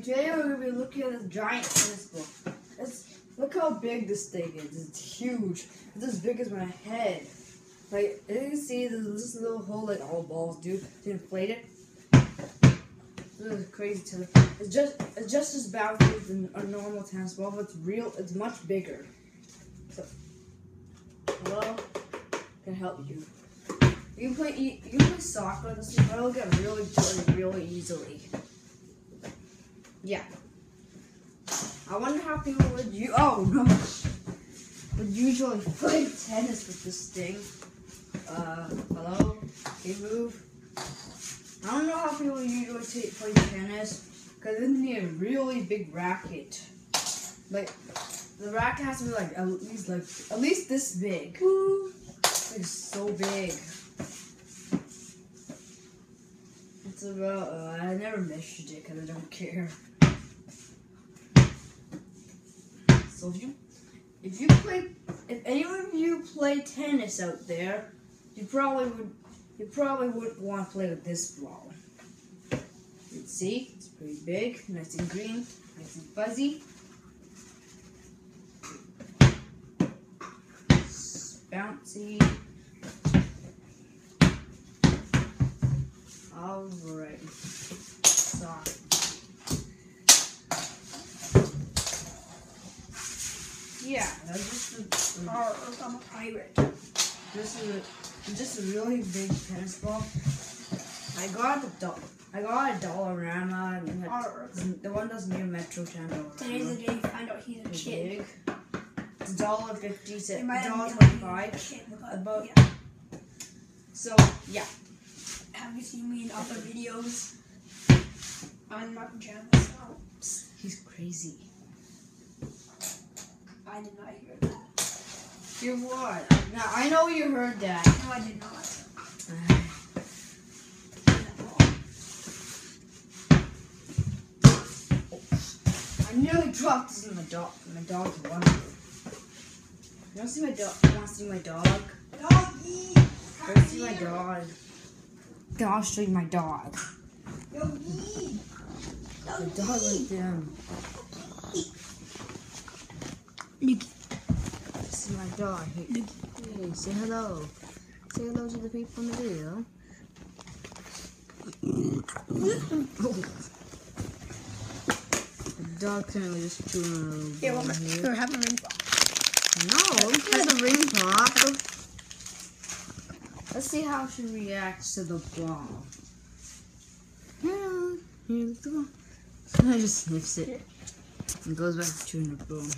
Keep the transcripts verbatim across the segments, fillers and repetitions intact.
today we're going to be looking at this giant tennis ball. It's, look how big this thing is. It's huge. It's as big as my head. Like, as you can see, there's this little hole like all balls do to inflate it. This is crazy tennis. It's just it's just as bouncy as a normal tennis ball, but it's real. It's much bigger. So, hello, can help you. You can play you can play soccer with this thing, but it'll get really dirty really easily. Yeah. I wonder how people would you oh no would usually play tennis with this thing. Uh, hello? Can you move? I don't know how people usually take, play tennis, because they need a really big racket. Like, the racket has to be like at least like at least this big. It's like so big. It's about uh, I never measured it because I don't care. So if you if you play if any of you play tennis out there, you probably would you probably wouldn't want to play with this ball. You can see it's pretty big, nice and green, nice and fuzzy. It's bouncy. Alright. Sorry. Yeah, that's just a, Or I'm a pirate. This is a, just a really big tennis ball. I got the do I got a Dollarama, and it, the one that's near Metro Channel. Today's the day you find out he's a It's kid. big. It's a dollar fifty cent, It might have dollar been twenty-five. kid, but About yeah. so yeah. Have you seen me in other videos? I'm in my pajamas. So Psst, he's crazy. I did not hear that. Hear what? Now I know you heard that. No, I did not. I nearly dropped this in my dog. My dog's wondering. You want to see my dog? You want to see my dog? Doggy! Go see my dog. Then I'll show you my dog. Doggy! The dog right there. Nikki. This is my dog. Hey, hey, say hello. Say hello to the people in the video. The dog currently just chewing a little Here, ball one more. here. Here, have a ring pop. No, look at the ring pop. Let's see how she reacts to the ball. Yeah, here's the ball. I just sniffs it and goes back to chewing the ball.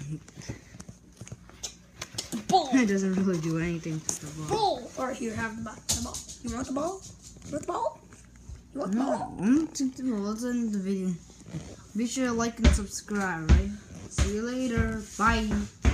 Ball! It doesn't really do anything to the ball. Ball! Or here, have the ball. The ball. You want the ball? You want the ball? You want the No, ball? I'm gonna take the ball. Let's end the video. Be sure to like and subscribe, right? See you later. Bye.